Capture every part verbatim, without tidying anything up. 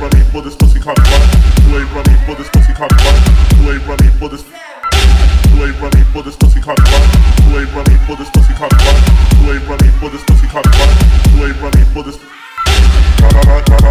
running for this pussy caught fire. You ain't running for this pussy caught fire. You ain't running for this. You ain't running for this pussy caught fire. You ain't running for this pussy caught fire. You ain't running for this pussy caught fire. You ain't running for this. You are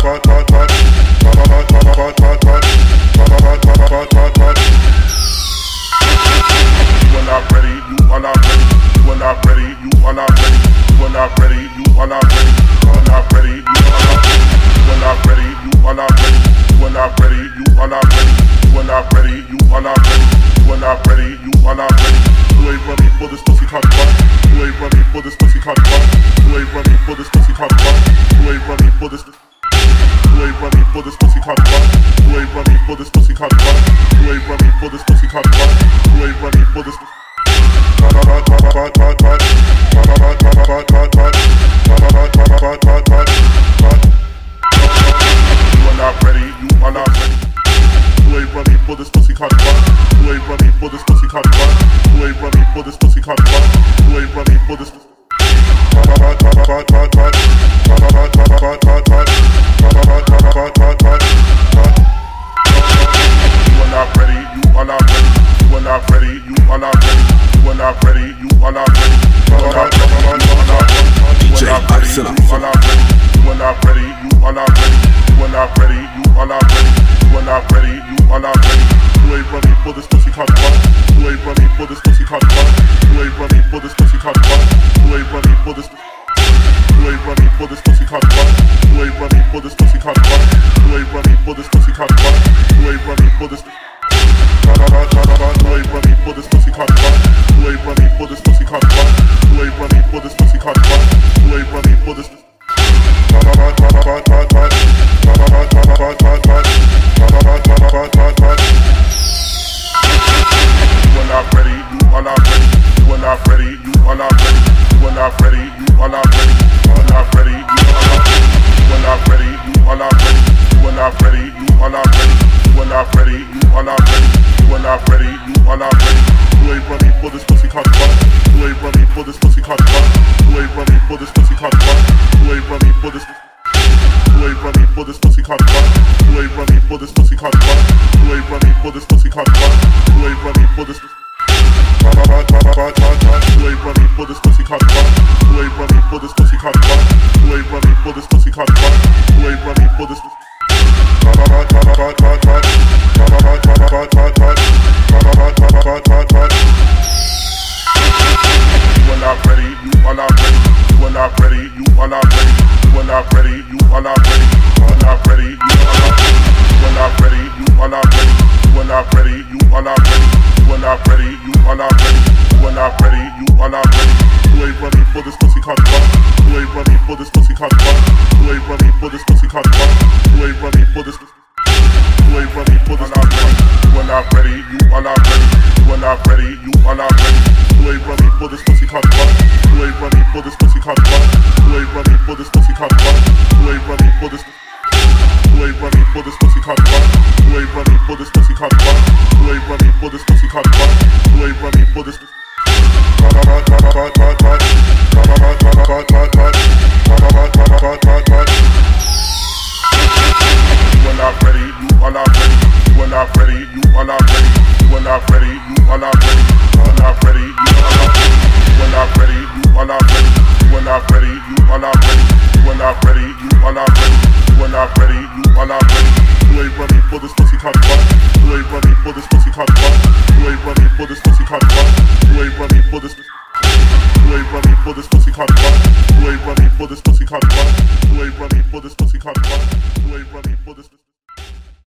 not ready, you are not ready. You are not ready, you are not ready. You are not ready, you are not ready. You are not ready, you are not ready. You are not ready, you are not ready. You are not ready, you are not ready. You are not ready, you are not ready. You are not ready, you are not ready. You ain't running for this pussy caught fire. You ain't running for this pussy caught fire. You ain't running for this pussy caught fire. You ain't running for this. You ain't running for this pussy caught fire. You ain't running for this pussy caught fire. You ain't running for this pussy caught fire. You ain't running for this. You are not ready, you are not ready. You ain't running for this pussy caught fire. You ain't running for this pussy caught fire. You ain't running for this pussy caught fire. You ain't running for this. You are not ready, you are not ready. You are not ready, you are not ready. You are not ready, you are not ready. You are not ready, you are not ready. You are not ready, you are not ready. You are not ready, you are not ready. You are not ready, you are not ready. You are not ready. You ain't running for this pussy caught fire. You ain't running for this pussy caught fire. You ain't running for this pussy caught fire. You ain't running for this. You ain't running for this pussy caught fire. You ain't running for this pussy caught fire. You ain't running for this pussy caught fire. You ain't running for this. You ain't running for this pussy caught fire. You ain't running for this pussy caught fire. You ain't running for this pussy caught fire. You ain't running for this. You are not ready, you are not ready. You are not ready, you are not ready. You are not ready, you are not ready. You are not ready, you are not ready. You are not ready, you are not ready. You are not ready, you are not ready. You are not ready, you are not ready. You are not ready, you are not ready. You ain't running for this pussy caught fire. You ain't running for this pussy caught fire. You ain't running for this pussy caught fire. You ain't running for this. You ain't running for this pussy caught fire. You ain't running for this pussy caught fire. You ain't running for this pussy caught fire. You ain't running for this. You ain't running for this pussy caught fire. You ain't running for this pussy caught fire. You ain't running for this pussy caught fire. You ain't running for this. You are not ready, you are not ready. You are not ready, you are not ready. You are not ready, you are not ready. You are not ready, you are not ready. You are not ready, you are not ready. You are not ready, you are not ready. You are not ready, you are not ready. You are not ready, you are not ready. You ain't running for this pussy caught fire. You ain't running for this pussy caught fire. You ain't running for this pussy caught fire. You ain't running for this. You ain't running for this. You are not ready, you are not ready. You are not ready, you are not ready. You ain't running for this pussy caught fire. You ain't running for this pussy caught fire. You ain't running for this pussy caught fire. You ain't running for this. You ain't running for this pussy caught fire. You ain't running for this pussy caught fire. You ain't running for this pussy caught fire. You ain't running for this. You are not ready, you are not ready. You are not ready, you are not ready. You are not ready, you are not ready. You are not ready, you are not ready. You are not ready, you are not ready. You are not ready, you are not ready. You are not ready, you are not ready. You are not ready, you are not ready. You ain't running for this pussy caught fire. You ain't running for this pussy caught fire. You ain't running for this pussy caught fire. You ain't running for this. You ain't running for this pussy caught fire. You ain't running for this pussy caught fire. You ain't running for this pussy caught fire. You ain't running for this.